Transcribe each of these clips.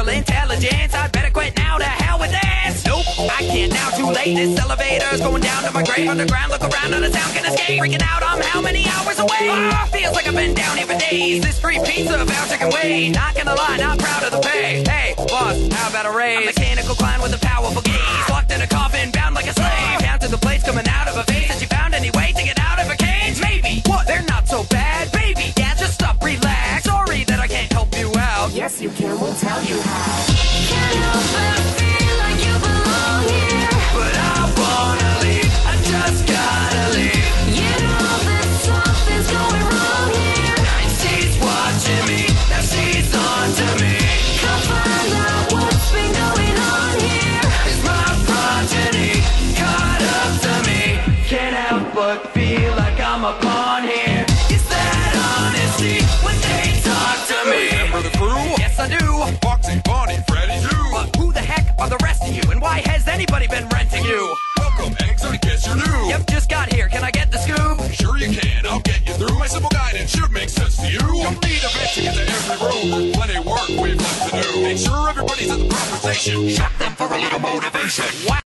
artificial intelligence. I better quit now, to hell with this. Nope, I can't now, too late. This elevator's going down to my grave underground. Look around, not a sound can escape. Freaking out, I'm how many hours away? Feels like I've been down here for days. This free pizza voucher can wait. Not gonna lie, not proud of the pay. Hey, boss, how about a raise? A mechanical clown with a powerful gaze, locked in a coffin, bound like a slave. Counted the plates coming out of a vase. That you found any way to get out of a cage? Maybe. What? They're not so bad, baby. Yeah, just stop, relax. Sorry that I can't help you out. Yes, you can. We'll tell you how. Can't help but feel like you belong here. But I wanna leave. I just gotta leave. You know that something's going wrong here. And she's watching me. Now she's on to me. Come find out what's been going on here. Is my progeny caught up to me? Can't help but feel like I'm a pawn here. Is that honesty when they talk to me? Remember the crew? Yes, I do. Foxy, Bonnie, Freddy, you. But who the heck are the rest of you? And why has anybody been renting you? Welcome, Eggs, I guess you're new. Yep, just got here. Can I get the scoop? Sure you can, I'll get you through. My simple guidance should make sense to you. Don't need a vet to get to every room. There's plenty of work we've left to do. Make sure everybody's at the proper station. Shock them for a little motivation. Wow.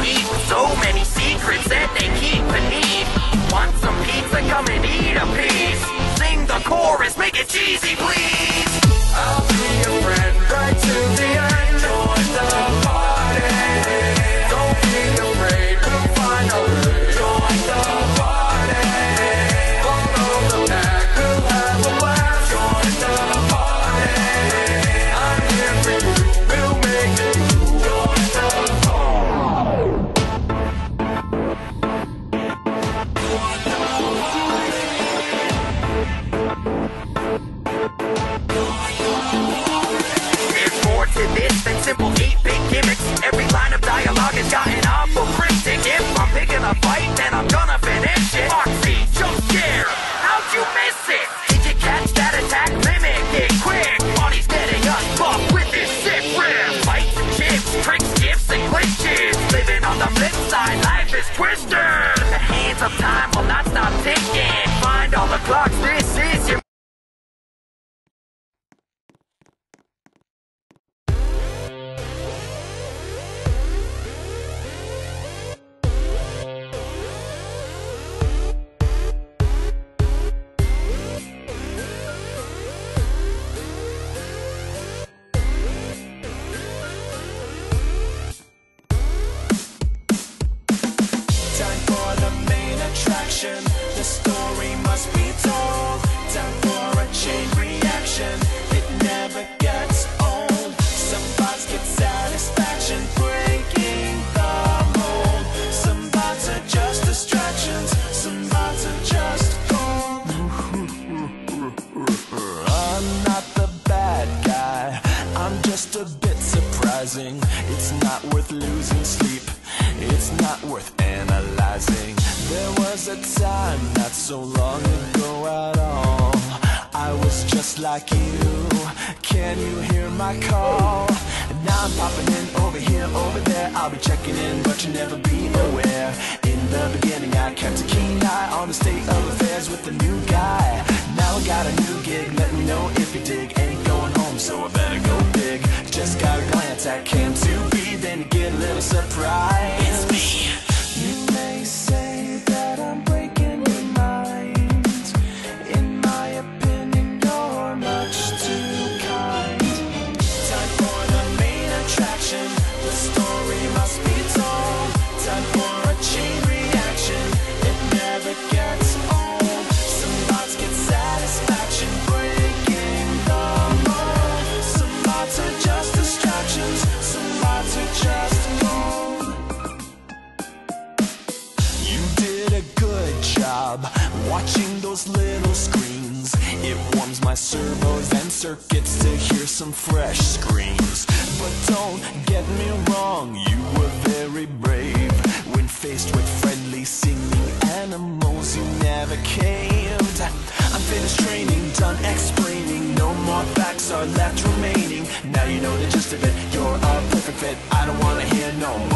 eat with so many secrets that they keep beneath. Want some pizza? Come and eat a piece. Sing the chorus, make it cheesy, please. I'll be your friend right to the end. Join the party. Don't be afraid, we'll find a way. Join the party. Follow the pack, we'll have a blast. Join the party. I'm here for you, we'll make it through. Join the There's more to this than simple 8-bit gimmicks. Every line of dialogue has gotten awful cryptic. If I'm picking a fight, then I'm gonna finish it. Foxy, jump scare, how'd you miss it? Did you catch that attack? Mimic it quick. Bonnie's getting us buff with this sick riff. Fights and chips, tricks, gifts, and glitches. Living on the flip side, life is twisted. The hands of time will not stop ticking. Find all the clocks, this is your time for the main attraction. The story must be told. Time for a chain reaction. It never gets old. Some bots get satisfaction breaking the mold. Some bots are just distractions. Some bots are just gold. I'm not the bad guy. I'm just a bit surprising. It's not worth losing sleep. It's not worth analyzing. There was a time not so long ago at all. I was just like you. Can you hear my call? And now I'm popping in over here, over there. I'll be checking in, but you'll never be aware. In the beginning I kept a keen eye on the state of affairs with the new guy. Now I got a new gig, let me know if you dig. Ain't going home, so I better go big. Just gotta glance at Cam 2B, then you get a little surprise. It's me. You may say that I'm breaking your mind. In my opinion, you're much too kind. Time for the main attraction. The story must be told. Time for a chain reaction. It never gets old. Some bots get satisfaction breaking the mold. Some bots are just distractions. Some bots are just gold. You did a good job watching those little screens. It warms my servos and circuits to hear some fresh screams. But don't get me wrong, you were very brave. When faced with friendly singing animals, you never caved. I'm finished training, done explaining. No more facts are left remaining. Now you know the gist of it, you're a perfect fit. I don't wanna hear no